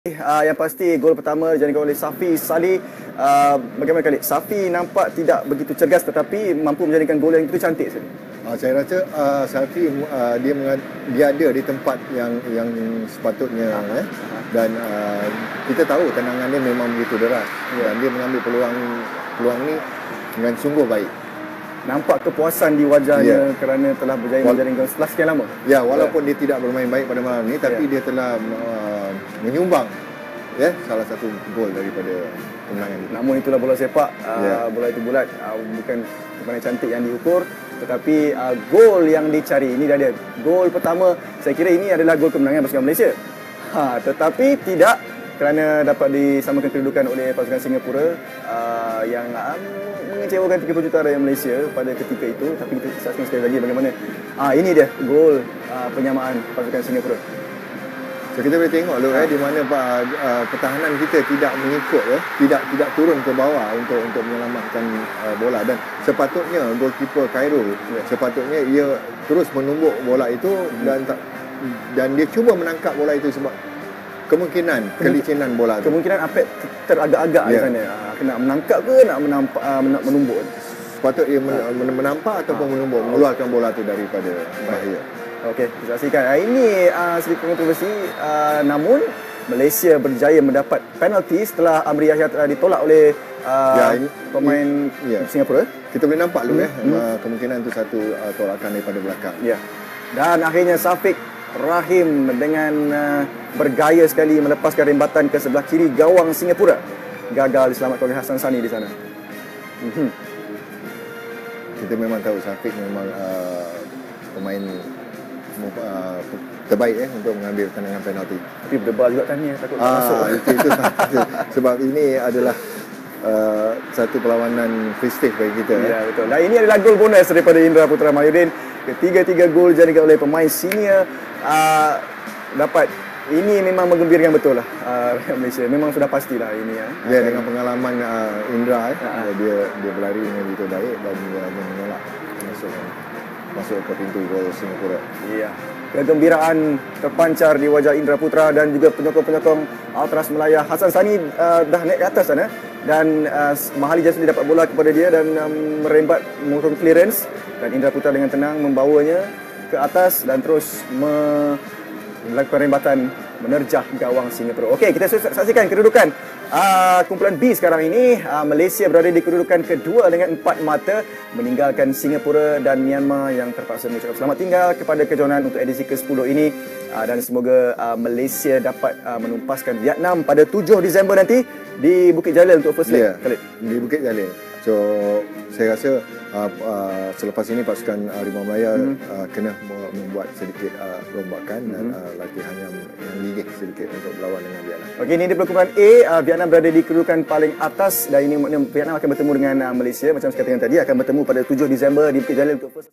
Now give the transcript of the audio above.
Yang pasti gol pertama dijadikan oleh Safi Salih. Bagaimana Khalid? Safi nampak tidak begitu cergas tetapi mampu menjadikan gol yang itu cantik sekali. Saya rasa Safi dia ada di tempat yang sepatutnya dan kita tahu tendangan dia memang begitu deras dan dia mengambil peluang ni dengan sungguh baik. Nampak kepuasan di wajahnya kerana telah berjaya menjaringkan setelah sekian lama. Ya, walaupun dia tidak bermain baik pada malam ni tapi dia telah menyumbang salah satu gol daripada kemenangan itu. Namun itulah bola sepak, bola itu bulat, bukan permainan cantik yang diukur tetapi gol yang dicari. Ini dah dia. Gol pertama, saya kira ini adalah gol kemenangan pasukan Malaysia. Tetapi tidak, kerana dapat disamakan kedudukan oleh pasukan Singapura yang mengecewakan 30 juta rakyat Malaysia pada ketika itu. Tapi kita saksikan sekali lagi bagaimana ini dia gol penyamaan pasukan Singapura. So kita boleh tengok di mana pertahanan kita tidak mengikut tidak turun ke bawah untuk menyelamatkan bola, dan sepatutnya goalkeeper Khairul sepatutnya ia terus menumbuk bola itu dan dia cuba menangkap bola itu sebab kemungkinan kelicinan bola itu. Kemungkinan Apek teragak-agak di sana. Nak menangkap ke nak menumbuk? Sepatutnya menampak ataupun menumbuk, mengeluarkan bola itu daripada bahaya. Okey, kita saksikan. Ini sedikit kontroversi, namun Malaysia berjaya mendapat penalti setelah Amri Yahya ditolak oleh pemain Singapura. Kita boleh nampak kemungkinan itu satu tolakan daripada belakang. Ya. Dan akhirnya Safiq Rahim dengan bergaya sekali melepaskan rembatan ke sebelah kiri gawang Singapura. Gagal diselamatkan oleh Hassan Sani di sana. Kita memang tahu Safiq memang pemain terbaik untuk mengambil tendangan penalti. Tapi berdebar juga tanya takut masuk. Itu sebab ini adalah satu perlawanan prestige bagi kita. Ya, betul. Dan ini adalah gol bonus daripada Indra Putra Mahyudin. Ketiga-tiga gol dijadikan oleh pemain senior. Ini memang menggembirakan betul lah rakyat Malaysia. Memang sudah pastilah ini dengan pengalaman Indra dia berlari dengan begitu baik dan dia menolak masuk ke pintu gol Singapura. Ya. Kegembiraan terpancar di wajah Indra Putra dan juga penyokong-penyokong Ultras Melaya. Hassan Sani dah naik ke atas sana dan Mahali Jasli dapat bola kepada dia dan merembat mengurung clearance, dan Indra Putra dengan tenang membawanya ke atas dan terus melakukan rembatan menerjah gawang Singapura. Okey, kita saksikan kedudukan kumpulan B sekarang ini. Malaysia berada di kedudukan kedua dengan 4 mata, meninggalkan Singapura dan Myanmar yang terpaksa mengucapkan selamat tinggal kepada kejohanan untuk edisi ke-10 ini, dan semoga Malaysia dapat menumpaskan Vietnam pada 7 Disember nanti di Bukit Jalil untuk first leg. Di Bukit Jalil. So saya rasa selepas ini pasukan Harimau Melaya kena membuat sedikit rombakan dan latihan yang gigih sedikit untuk berlawan dengan Vietnam. Okey, ini di kumpulan A. Vietnam berada di kedudukan paling atas dan ini maknanya Vietnam akan bertemu dengan Malaysia macam saya katakan tadi, akan bertemu pada 7 Disember di Bukit Jalil untuk first